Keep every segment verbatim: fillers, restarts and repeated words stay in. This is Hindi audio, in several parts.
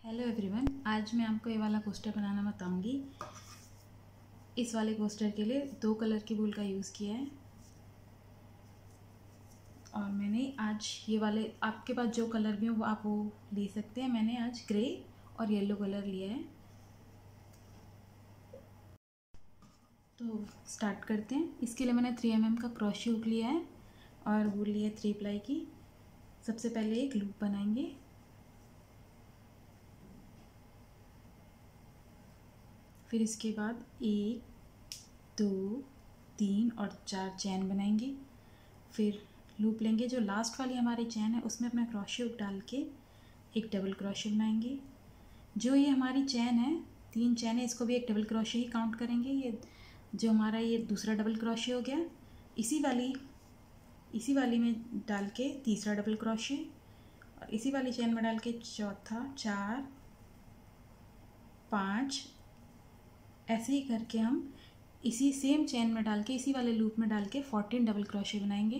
हेलो एवरीवन, आज मैं आपको ये वाला कोस्टर बनाना बताऊंगी। इस वाले कोस्टर के लिए दो कलर की वूल का यूज़ किया है और मैंने आज ये वाले, आपके पास जो कलर भी हो वो आप वो ले सकते हैं। मैंने आज ग्रे और येलो कलर लिया है। तो स्टार्ट करते हैं। इसके लिए मैंने थ्री एम एम का क्रोशे हुक लिया है और वूल लिया है थ्री प्लाई की। सबसे पहले एक लूप बनाएंगे। फिर इसके बाद एक, दो, तीन और चार चैन बनाएंगे। फिर लूप लेंगे, जो लास्ट वाली हमारी चैन है उसमें अपना क्रोशे हुक डाल के एक डबल क्रोशे बनाएंगे। जो ये हमारी चैन है, तीन चैन है, इसको भी एक डबल क्रोशे ही काउंट करेंगे। ये जो हमारा ये दूसरा डबल क्रोशे हो गया, इसी वाली इसी वाली में डाल के तीसरा डबल क्रोशे और इसी वाली चैन में डाल के चौथा, चार, पाँच, ऐसे ही करके हम इसी सेम चैन में डाल के इसी वाले लूप में डाल के फोर्टीन डबल क्रोशे बनाएंगे।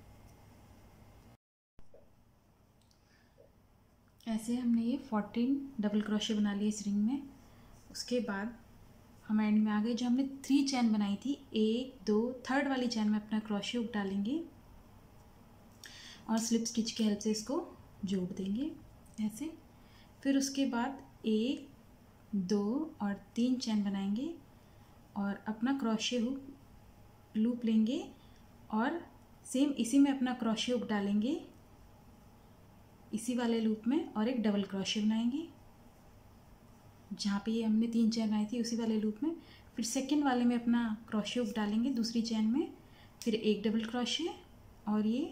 ऐसे हमने ये फोर्टीन डबल क्रोशे बना लिए इस रिंग में। उसके बाद हम एंड में आ गए। जो हमने थ्री चैन बनाई थी, एक, दो, थर्ड वाली चैन में अपना क्रोशे हुक डालेंगे और स्लिप स्टिच की हेल्प से इसको जोड़ देंगे ऐसे। फिर उसके बाद एक, दो और तीन चैन बनाएंगे और अपना क्रोशे हुक लूप लेंगे और सेम इसी में अपना क्रोशे हुक डालेंगे इसी वाले लूप में और एक डबल क्रोशे बनाएंगे जहाँ पे ये हमने तीन चैन बनाई थी उसी वाले लूप में। फिर सेकंड वाले में अपना क्रोशे हुक डालेंगे दूसरी चैन में, फिर एक डबल क्रोशे और ये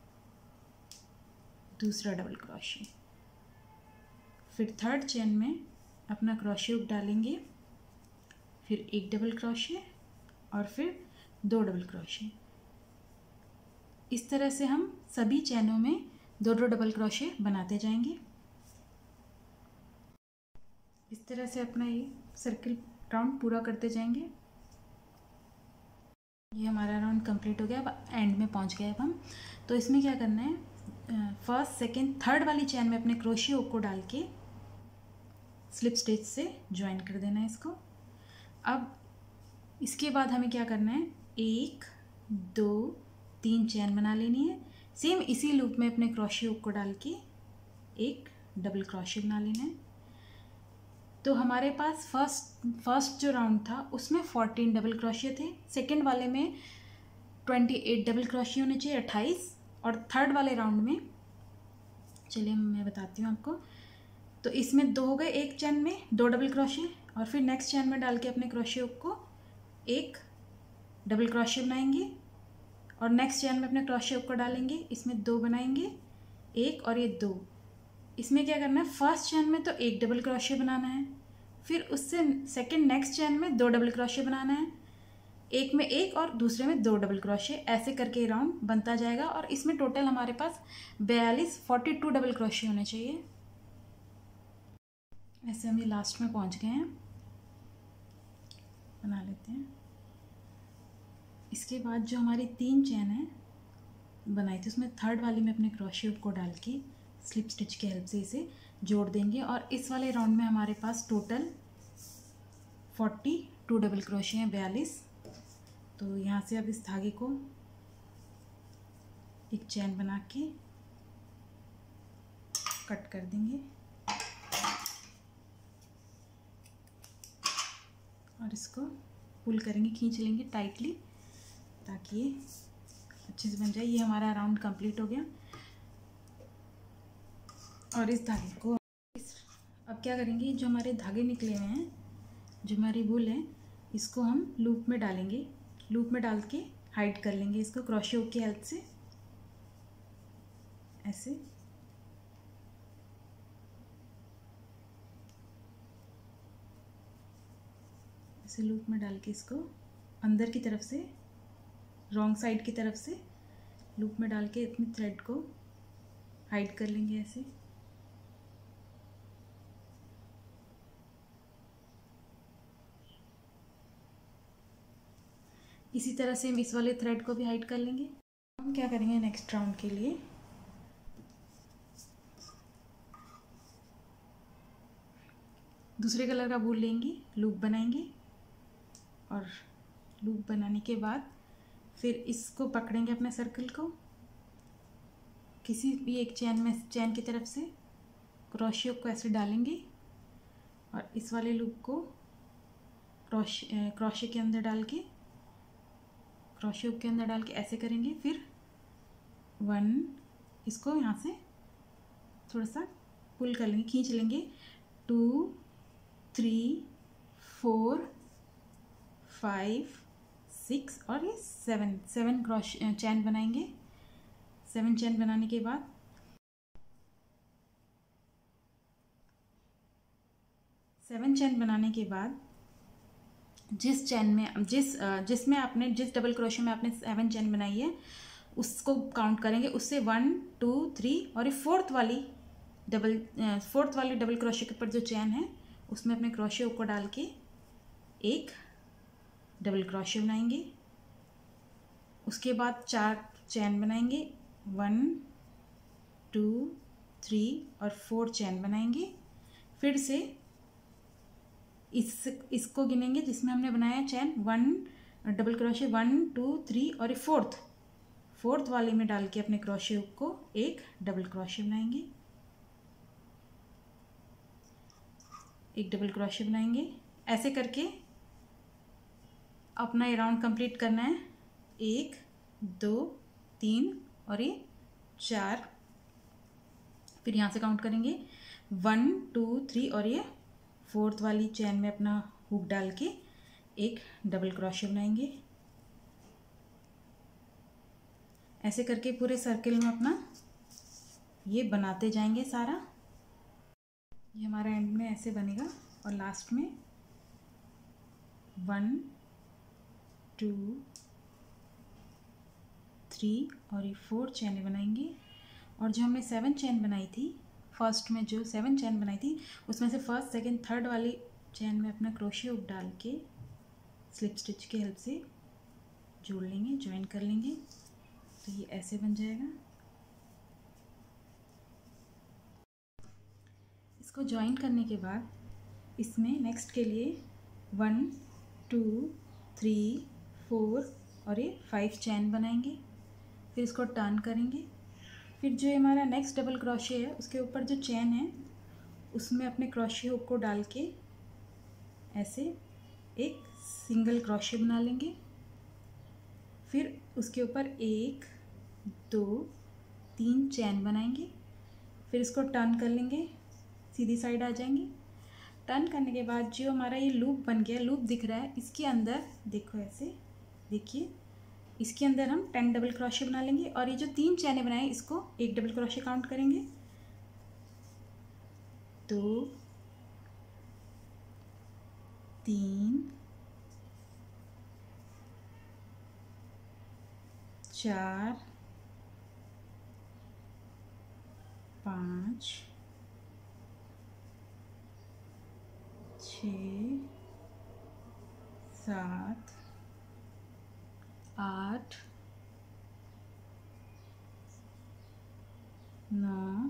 दूसरा डबल क्रोशे। फिर थर्ड चैन में अपना क्रोशे हुक डालेंगे, फिर एक डबल क्रोशे और फिर दो डबल क्रोशे। इस तरह से हम सभी चैनों में दो दो डबल क्रोशे बनाते जाएंगे। इस तरह से अपना ये सर्किल राउंड पूरा करते जाएंगे। ये हमारा राउंड कंप्लीट हो गया। अब एंड में पहुंच गए अब हम। तो इसमें क्या करना है, फर्स्ट, सेकंड, थर्ड वाली चैन में अपने क्रोशे हुक को डाल के स्लिप स्टिच से ज्वाइन कर देना है इसको। अब इसके बाद हमें क्या करना है, एक, दो, तीन चैन बना लेनी है। सेम इसी लूप में अपने क्रोशे हुक को डाल के एक डबल क्रोशे बना लेना है। तो हमारे पास फर्स्ट फर्स्ट जो राउंड था उसमें फोर्टीन डबल क्रोशे थे, सेकंड वाले में ट्वेंटी एट डबल क्रोशे होने चाहिए, अट्ठाईस, और थर्ड वाले राउंड में, चलिए मैं बताती हूँ आपको। तो इसमें दो हो गए, एक चैन में दो डबल क्रोशे और फिर नेक्स्ट चैन में डाल के अपने क्रोशे हुक को एक डबल क्रोशे बनाएंगे और नेक्स्ट चैन में अपने क्रोशे हुक को डालेंगे, इसमें दो बनाएंगे, एक और ये दो। इसमें क्या करना है, फर्स्ट चैन में तो एक डबल क्रोशे बनाना है, फिर उससे सेकंड नेक्स्ट चैन में दो डबल क्रोशे बनाना है, एक में एक और दूसरे में दो डबल क्रोशे, ऐसे करके राउंड बनता जाएगा। और इसमें टोटल हमारे पास बयालीस फोर्टी टू डबल क्रोशे होने चाहिए। ऐसे हम ये लास्ट में पहुंच गए हैं, बना लेते हैं। इसके बाद जो हमारी तीन चैन है बनाई थी उसमें थर्ड वाली में अपने क्रोशे हुक को डाल के स्लिप स्टिच की हेल्प से इसे जोड़ देंगे और इस वाले राउंड में हमारे पास total forty two double crochet हैं, बयालीस। तो यहाँ से अब इस धागे को एक चैन बना के कट कर देंगे और इसको पुल करेंगे, खींच लेंगे टाइटली ताकि ये अच्छे से बन जाए। ये हमारा राउंड कंप्लीट हो गया। और इस धागे को इस अब क्या करेंगे, जो हमारे धागे निकले हुए हैं, जो हमारी वूल है, इसको हम लूप में डालेंगे। लूप में डाल के हाइड कर लेंगे इसको क्रोशे हुक की हेल्प से, ऐसे। ऐसे लूप में डाल के इसको अंदर की तरफ से, रॉन्ग साइड की तरफ से लूप में डाल के अपनी थ्रेड को हाइड कर लेंगे ऐसे। इसी तरह से हम इस वाले थ्रेड को भी हाइड कर लेंगे। हम क्या करेंगे नेक्स्ट राउंड के लिए, दूसरे कलर का वूल लेंगे, लूप बनाएंगे और लूप बनाने के बाद फिर इसको पकड़ेंगे अपने सर्कल को, किसी भी एक चैन में चैन की तरफ से क्रोशियो को ऐसे डालेंगे और इस वाले लूप को क्रोश क्रोशियो के अंदर डाल के क्रोशियो के अंदर डाल के ऐसे करेंगे। फिर वन, इसको यहाँ से थोड़ा सा पुल कर लेंगे, खींच लेंगे। Two, three, four, five, six और ये सेवन सेवन क्रॉश चैन बनाएंगे। सेवन चैन बनाने के बाद सेवन चैन बनाने के बाद जिस चैन में जिस जिसमें आपने जिस डबल क्रोशे में आपने सेवन चैन बनाई है उसको काउंट करेंगे, उससे वन, टू, थ्री और ये फोर्थ वाली डबल फोर्थ वाली डबल क्रोशे के ऊपर जो चैन है उसमें अपने क्रोशे को डाल के एक डबल क्रोशे बनाएंगे। उसके बाद चार चैन बनाएंगे, वन, टू, थ्री और फोर चैन बनाएंगे। फिर से इस इसको गिनेंगे जिसमें हमने बनाया chain, one double crochet, one, two, three और ये फोर्थ फोर्थ वाले में डाल के अपने क्रोशे हुक को एक डबल क्रोशे बनाएंगे, एक डबल क्रोशे बनाएंगे। ऐसे करके अपना ये राउंड कंप्लीट करना है। एक, दो, तीन और ये चार। फिर यहाँ से काउंट करेंगे, वन, टू, थ्री और ये फोर्थ वाली चैन में अपना हुक डाल के एक डबल क्रोशे बनाएंगे। ऐसे करके पूरे सर्कल में अपना ये बनाते जाएंगे सारा। ये हमारा एंड में ऐसे बनेगा और लास्ट में वन, टू, थ्री और ये फोर चैन बनाएंगे। और जो हमने सेवन चैन बनाई थी, फर्स्ट में जो सेवन चैन बनाई थी उसमें से फर्स्ट, सेकंड, थर्ड वाली चैन में अपना क्रोशिया हुक डाल के स्लिप स्टिच की हेल्प से जोड़ लेंगे, ज्वाइन कर लेंगे। तो ये ऐसे बन जाएगा। इसको ज्वाइन करने के बाद इसमें नेक्स्ट के लिए वन, टू, थ्री, फोर और ये फाइव चैन बनाएंगे। फिर इसको टर्न करेंगे। फिर जो हमारा नेक्स्ट डबल क्रोशे है उसके ऊपर जो चैन है उसमें अपने क्रोशे हुक को डाल के ऐसे एक सिंगल क्रोशे बना लेंगे। फिर उसके ऊपर एक, दो, तीन चैन बनाएंगे। फिर इसको टर्न कर लेंगे, सीधी साइड आ जाएंगे। टर्न करने के बाद जो हमारा ये लूप बन गया, लूप दिख रहा है, इसके अंदर देखो ऐसे देखिए, इसके अंदर हम टेन डबल क्रोशे बना लेंगे। और ये जो तीन चैनें बनाए इसको एक डबल क्रोशे काउंट करेंगे, दो, तीन, चार, पाँच, छः, सात, आठ, नौ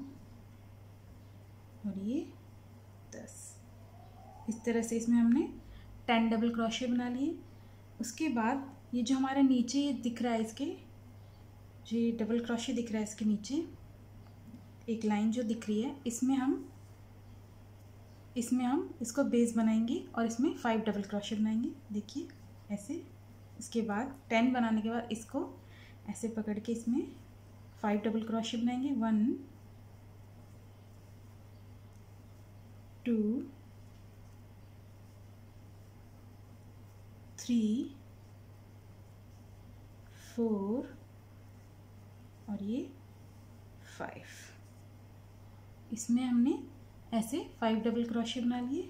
और ये दस। इस तरह से इसमें हमने टेन डबल क्रोशे बना लिए। उसके बाद ये जो हमारे नीचे ये दिख रहा है, इसके जो ये डबल क्रोशे दिख रहा है इसके नीचे एक लाइन जो दिख रही है, इसमें हम इसमें हम इसको बेस बनाएंगे और इसमें फाइव डबल क्रोशे बनाएंगे। देखिए ऐसे। इसके बाद टेन बनाने के बाद इसको ऐसे पकड़ के इसमें फाइव डबल क्रोशे बनाएंगे। वन, टू, थ्री, फोर और ये फाइव। इसमें हमने ऐसे फाइव डबल क्रोशे बना लिए।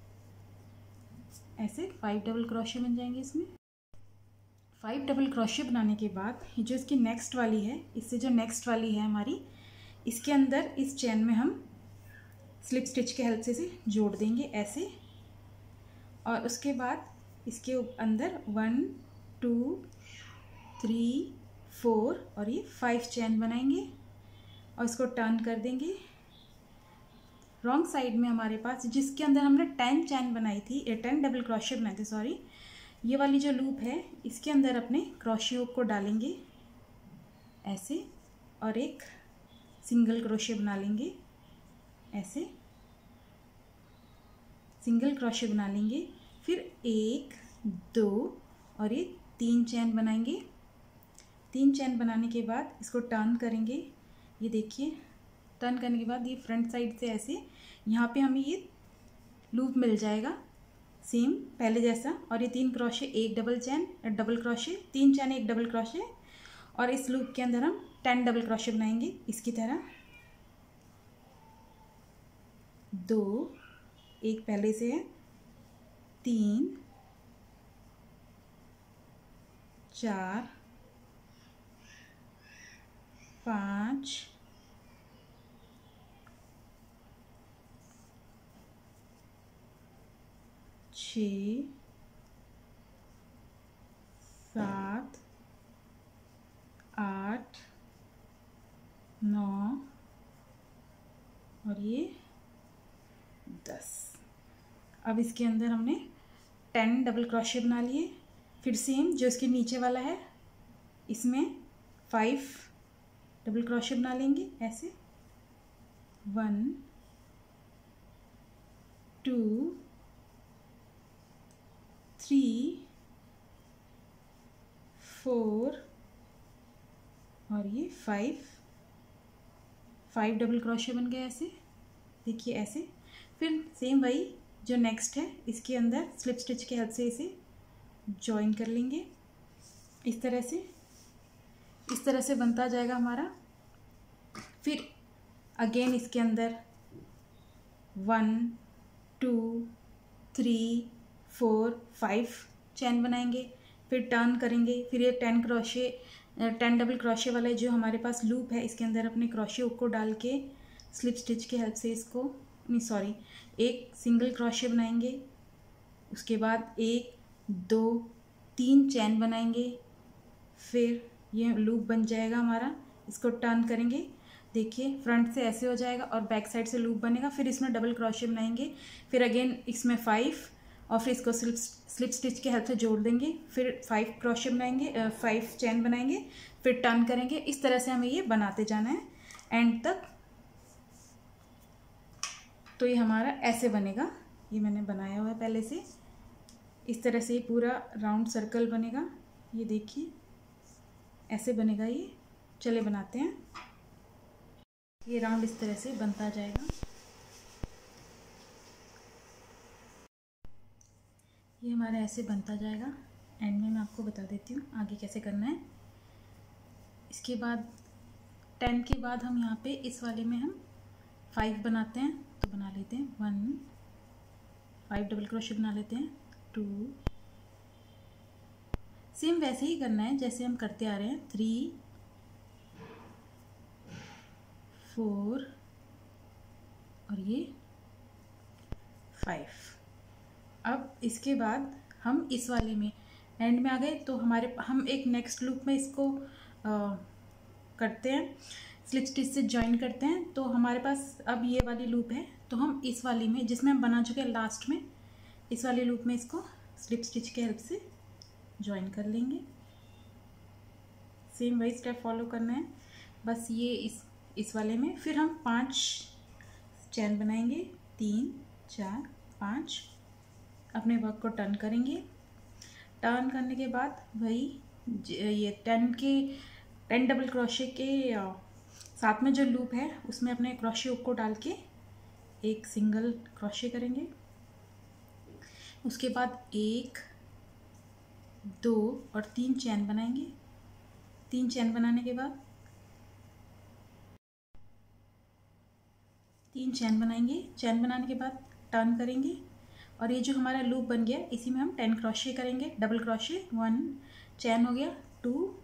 ऐसे फाइव डबल क्रोशे बन जाएंगे। इसमें फाइव डबल क्रोशे बनाने के बाद ये जो इसकी नेक्स्ट वाली है, इससे जो नेक्स्ट वाली है हमारी, इसके अंदर इस चैन में हम स्लिप स्टिच के हेल्प से इसे जोड़ देंगे ऐसे। और उसके बाद इसके अंदर वन, टू, थ्री, फोर और ये फाइव चैन बनाएंगे और इसको टर्न कर देंगे। रॉन्ग साइड में हमारे पास जिसके अंदर हमने टेन चैन बनाई थी, टेन डबल क्रोशे बनाए थे सॉरी, ये वाली जो लूप है इसके अंदर अपने क्रोशे हुक को डालेंगे ऐसे, और एक सिंगल क्रोशे बना लेंगे ऐसे, सिंगल क्रोशे बना लेंगे, फिर एक दो और ये तीन चैन बनाएंगे। तीन चैन बनाने के बाद इसको टर्न करेंगे, ये देखिए टर्न करने के बाद ये फ्रंट साइड से ऐसे यहाँ पे हमें ये लूप मिल जाएगा सेम पहले जैसा, और ये तीन क्रोशे, एक डबल चैन, डबल क्रोशे, तीन चैन एक डबल क्रोशे, और इस लूप के अंदर हम टेन डबल क्रोशे बनाएंगे इसकी तरह। दो, एक पहले से है, तीन, चार, पाँच, छः, सात, आठ, नौ और ये दस। अब इसके अंदर हमने टेन डबल क्रोशे बना लिए। फिर सेम जो इसके नीचे वाला है इसमें फाइव डबल क्रोशे बना लेंगे ऐसे, वन, टू, थ्री, फोर और ये फाइव, फाइव डबल क्रोशे बन गए ऐसे, देखिए ऐसे। फिर सेम वही जो नेक्स्ट है इसके अंदर स्लिप स्टिच के हेल्प से इसे जॉइन कर लेंगे इस तरह से, इस तरह से बनता जाएगा हमारा। फिर अगेन इसके अंदर one, two, three, four, five chain बनाएंगे, फिर टर्न करेंगे, फिर ये ten crochet, ten double crochet वाला जो हमारे पास लूप है इसके अंदर अपने क्रोशे हुक को डाल के स्लिप स्टिच की हेल्प से इसको, नहीं सॉरी, एक सिंगल क्रोशे बनाएंगे, उसके बाद एक, दो, तीन चैन बनाएंगे, फिर ये लूप बन जाएगा हमारा। इसको टर्न करेंगे, देखिए फ्रंट से ऐसे हो जाएगा और बैक साइड से लूप बनेगा। फिर इसमें डबल क्रोशे बनाएंगे, फिर अगेन इसमें फाइव और फिर इसको स्लिप स्लिप स्टिच के हेल्प से जोड़ देंगे, फिर फाइव क्रोशे बनाएंगे, फाइव चैन बनाएंगे, फिर टर्न करेंगे। इस तरह से हमें ये बनाते जाना है एंड तक। तो ये हमारा ऐसे बनेगा, ये मैंने बनाया हुआ है पहले से। इस तरह से पूरा राउंड सर्कल बनेगा, ये देखिए ऐसे बनेगा ये। चले बनाते हैं, ये राउंड इस तरह से बनता जाएगा। ये हमारा ऐसे बनता जाएगा। एंड में मैं आपको बता देती हूँ आगे कैसे करना है। इसके बाद टेन के बाद हम यहाँ पे इस वाले में हम फाइव बनाते हैं, तो बना लेते हैं वन, फाइव डबल क्रोशे बना लेते हैं, टू, सेम वैसे ही करना है जैसे हम करते आ रहे हैं, थ्री, फोर और ये फाइव। अब इसके बाद हम इस वाले में एंड में आ गए, तो हमारे हम एक नेक्स्ट लूप में इसको आ, करते हैं, स्लिप स्टिच से ज्वाइन करते हैं। तो हमारे पास अब ये वाली लूप है, तो हम इस वाली में जिसमें हम बना चुके हैं लास्ट में, इस वाली लूप में इसको स्लिप स्टिच के हेल्प से ज्वाइन कर लेंगे। सेम वही स्टेप फॉलो करना है, बस ये इस इस वाले में। फिर हम पांच चैन बनाएंगे, तीन, चार, पाँच, अपने वर्क को टर्न करेंगे। टर्न करने के बाद वही ये टेन के टेन डबल क्रोशे के साथ में जो लूप है उसमें अपने क्रोशे हुक को डाल के एक सिंगल क्रोशे करेंगे। उसके बाद एक, दो और तीन चैन बनाएंगे। तीन चैन बनाने के बाद तीन चैन बनाएंगे। चैन बनाने के बाद टर्न करेंगे और ये जो हमारा लूप बन गया इसी में हम टेन क्रोशे करेंगे, डबल क्रोशे, वन चैन हो गया, टू,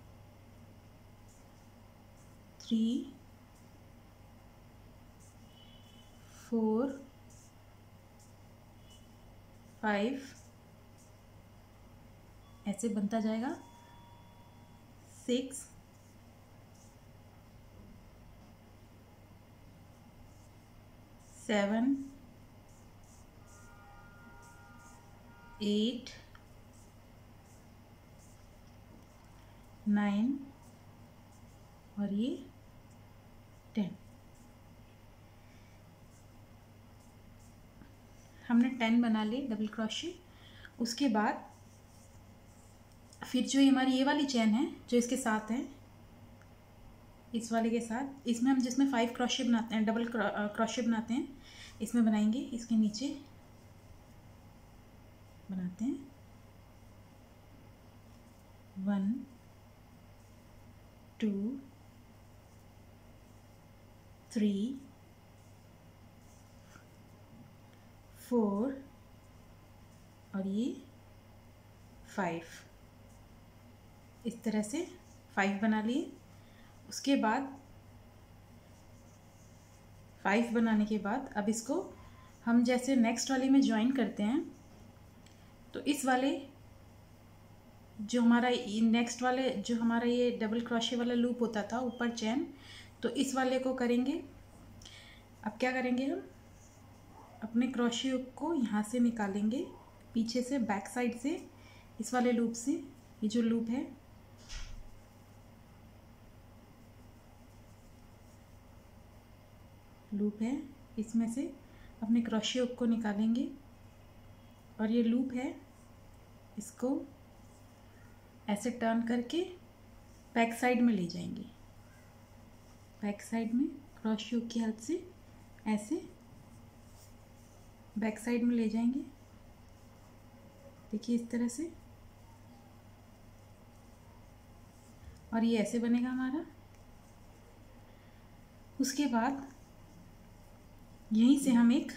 थ्री, फोर, फाइव, ऐसे बनता जाएगा, सिक्स, सेवन, एट, नाइन और ये टेन। हमने टेन बना लिए डबल क्रोशे। उसके बाद फिर जो हमारी ये वाली चेन है जो इसके साथ है, इस वाले के साथ, इसमें हम जिसमें फाइव क्रोशे बनाते हैं, डबल क्रोशे बनाते हैं, इसमें बनाएंगे। इसके नीचे बनाते हैं वन, टू, थ्री, फोर और ये फाइव। इस तरह से फाइव बना लिए। उसके बाद फाइव बनाने के बाद अब इसको हम जैसे नेक्स्ट वाले में ज्वाइन करते हैं, तो इस वाले जो हमारा नेक्स्ट वाले जो हमारा ये डबल क्रोशे वाला लूप होता था ऊपर चैन, तो इस वाले को करेंगे। अब क्या करेंगे, हम अपने क्रोशे हुक को यहाँ से निकालेंगे, पीछे से बैक साइड से, इस वाले लूप से। ये जो लूप है लूप है इसमें से अपने क्रोशे हुक को निकालेंगे और ये लूप है इसको ऐसे टर्न करके बैक साइड में ले जाएंगे। बैक साइड में क्रोशे हुक की हेल्प से ऐसे बैक साइड में ले जाएंगे। देखिए इस तरह से, और ये ऐसे बनेगा हमारा। उसके बाद यहीं से हम एक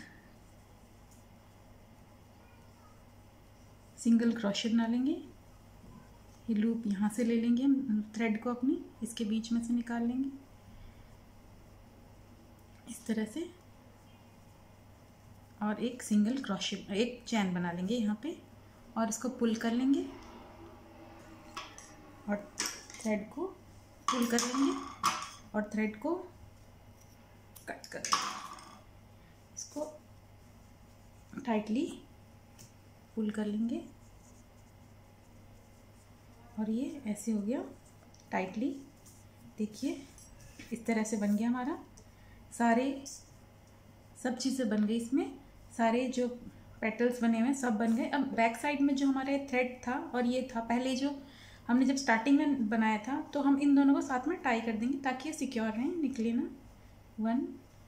सिंगल क्रोशे बना लेंगे। ये लूप यहाँ से ले लेंगे हम, थ्रेड को अपनी इसके बीच में से निकाल लेंगे इस तरह से, और एक सिंगल क्रोशे, एक चैन बना लेंगे यहाँ पे, और इसको पुल कर लेंगे और थ्रेड को पुल कर लेंगे और थ्रेड को कट कर लेंगे। इसको टाइटली पुल कर लेंगे और ये ऐसे हो गया टाइटली। देखिए इस तरह से बन गया हमारा, सारे सब चीज़ें बन गई इसमें, सारे जो पेटल्स बने हुए हैं सब बन गए। अब बैक साइड में जो हमारे थ्रेड था और ये था, पहले जो हमने जब स्टार्टिंग में बनाया था, तो हम इन दोनों को साथ में टाई कर देंगे ताकि ये सिक्योर रहें, निकले ना। वन,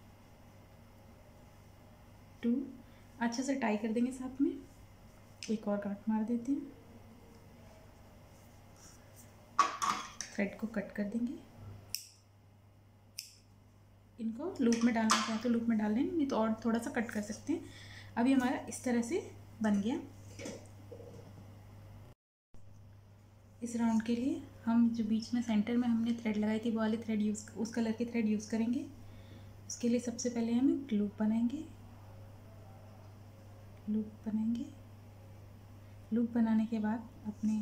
टू, अच्छे से टाई कर देंगे साथ में। एक और गांठ मार देते हैं, थ्रेड को कट कर देंगे। इनको लूप में डालना चाहे तो लूप में डाल लें, नहीं तो और थोड़ा सा कट कर सकते हैं। अभी हमारा इस तरह से बन गया। इस राउंड के लिए हम जो बीच में सेंटर में हमने थ्रेड लगाई थी वो वाली थ्रेड यूज़, उस कलर की थ्रेड यूज़ करेंगे। उसके लिए सबसे पहले हम एक लूप बनाएंगे। लूप बनाएंगे लूप बनाने के बाद अपने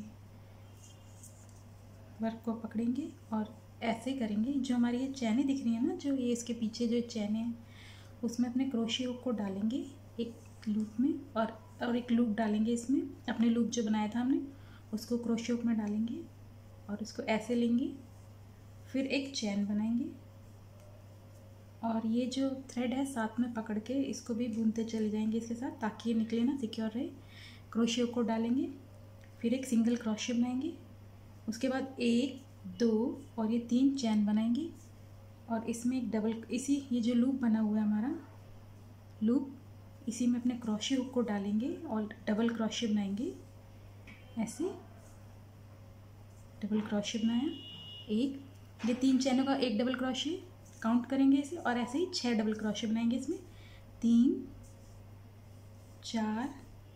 वर्क को पकड़ेंगे और ऐसे करेंगे। जो हमारी ये चैनें दिख रही है ना, जो ये इसके पीछे जो चैनें हैं, उसमें अपने क्रोशे हुक को डालेंगे एक लूप में, और और एक लूप डालेंगे इसमें, अपने लूप जो बनाया था हमने उसको क्रोशे हुक में डालेंगे और उसको ऐसे लेंगे। फिर एक चैन बनाएंगे और ये जो थ्रेड है साथ में पकड़ के इसको भी बुनते चले जाएंगे इसके साथ, ताकि ये निकले ना, सिक्योर रहे। क्रोशे हुक को डालेंगे, फिर एक सिंगल क्रोशे बनाएंगे। उसके बाद एक, दो और ये तीन चैन बनाएंगे और इसमें एक डबल, इसी ये जो लूप बना हुआ है हमारा लूप, इसी में अपने क्रोशे हुक को डालेंगे और डबल क्रोशे बनाएंगे। ऐसे डबल क्रोशे बनाया, एक, ये तीन चैनों का एक डबल क्रोशे काउंट करेंगे इसे, और ऐसे ही छह डबल क्रोशे बनाएंगे इसमें। तीन, चार,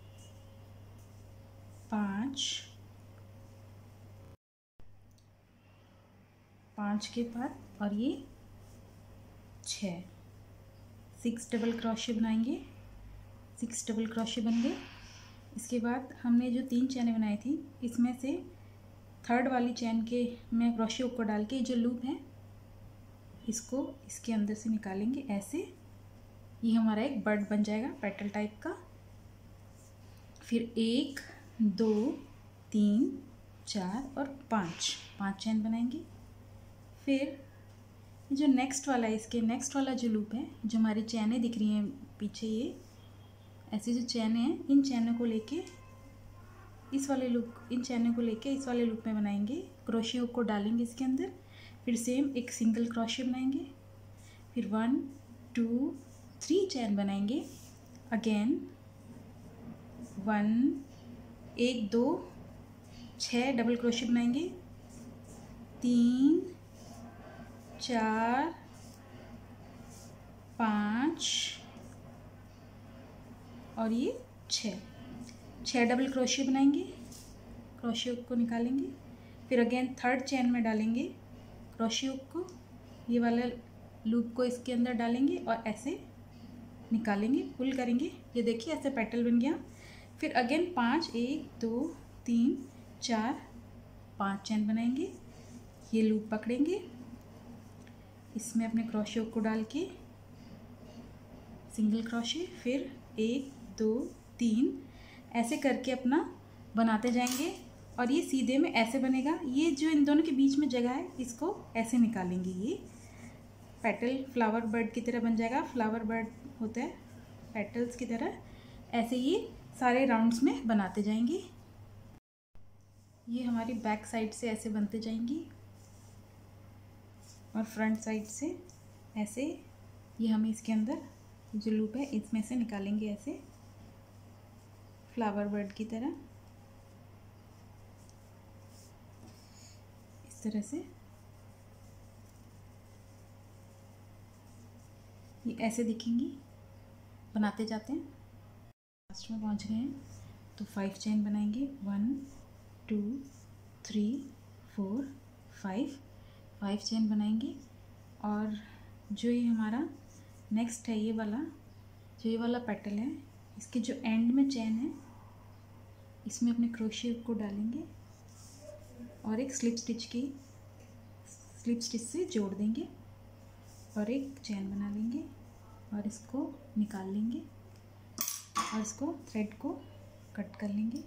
पाँच, पाँच के बाद और ये छः, सिक्स डबल क्रोशे बनाएंगे। सिक्स डबल क्रोशे बन गए। इसके बाद हमने जो तीन चैनें बनाई थी इसमें से थर्ड वाली चैन के में क्रोशे हुक को डाल के जो लूप है इसको इसके अंदर से निकालेंगे ऐसे, ये हमारा एक बर्ड बन जाएगा पेटल टाइप का। फिर एक, दो, तीन, चार और पाँच, पाँच चैन बनाएंगे। फिर जो नेक्स्ट वाला है, इसके नेक्स्ट वाला जो लूप है, जो हमारी चैनें दिख रही हैं पीछे, ये ऐसी जो चैनें हैं, इन चैनों को लेके इस वाले लूप इन चैनों को लेके इस वाले लूप में बनाएंगे। क्रोशियो को डालेंगे इसके अंदर। फिर सेम एक सिंगल क्रोशियो बनाएंगे। फिर वन, टू, थ्री चैन बनाएंगे। अगेन वन, एक, दो, छः डबल क्रोशियो बनाएंगे। तीन, चार, पाँच और ये छः, छः डबल क्रोशियो बनाएंगे। क्रोशियो को निकालेंगे। फिर अगेन थर्ड चैन में डालेंगे क्रोशियो को, ये वाला लूप को इसके अंदर डालेंगे और ऐसे निकालेंगे, पुल करेंगे। ये देखिए ऐसे पेटल बन गया। फिर अगेन पाँच, एक, दो, तीन, चार, पाँच चैन बनाएंगे। ये लूप पकड़ेंगे, इसमें अपने क्रोशियो को डाल के सिंगल क्रोशियो, फिर एक, दो, तीन, ऐसे करके अपना बनाते जाएंगे। और ये सीधे में ऐसे बनेगा। ये जो इन दोनों के बीच में जगह है, इसको ऐसे निकालेंगे। ये पेटल फ्लावर बर्ड की तरह बन जाएगा। फ्लावर बर्ड होता है पेटल्स की तरह। ऐसे ये सारे राउंड्स में बनाते जाएंगे। ये हमारी बैक साइड से ऐसे बनते जाएंगी और फ्रंट साइड से ऐसे। ये हमें इसके अंदर जो लूप है इसमें से निकालेंगे ऐसे फ्लावर बर्ड की तरह, इस तरह से। ये ऐसे दिखेंगी, बनाते जाते हैं। लास्ट में पहुंच गए हैं तो फाइव चेन बनाएंगे। One, two, three, four, five, five chain बनाएंगे। और जो ये हमारा नेक्स्ट है, ये वाला जो ये वाला पेटल है, इसके जो एंड में चेन है, इसमें अपने क्रोशियो को डालेंगे और एक स्लिप स्टिच की स्लिप स्टिच से जोड़ देंगे और एक चेन बना लेंगे और इसको निकाल लेंगे और इसको थ्रेड को कट कर लेंगे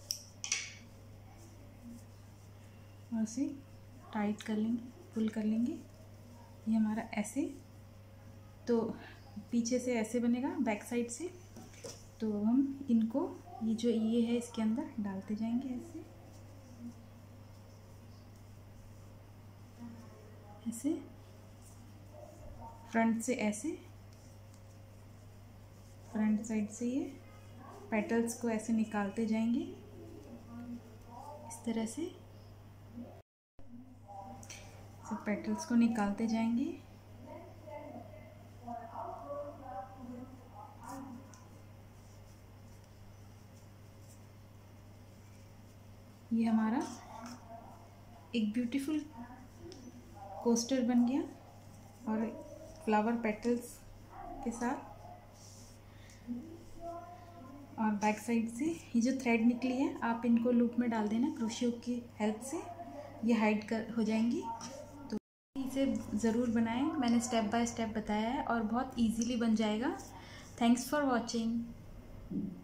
और इसे टाइट कर लेंगे, पुल कर लेंगे। ये हमारा ऐसे, तो पीछे से ऐसे बनेगा बैक साइड से। तो हम इनको, ये जो ये है इसके अंदर डालते जाएंगे ऐसे ऐसे, फ्रंट से ऐसे, फ्रंट साइड से ये पेटल्स को ऐसे निकालते जाएंगे इस तरह से। सब पेटल्स को निकालते जाएंगे। ये हमारा एक ब्यूटीफुल कोस्टर बन गया और फ्लावर पेटल्स के साथ। और बैक साइड से ये जो थ्रेड निकली है, आप इनको लूप में डाल देना क्रोशियो की हेल्प से, ये हाइड कर हो जाएंगी। तो इसे ज़रूर बनाएं, मैंने स्टेप बाय स्टेप बताया है और बहुत इजीली बन जाएगा। Thanks for watching.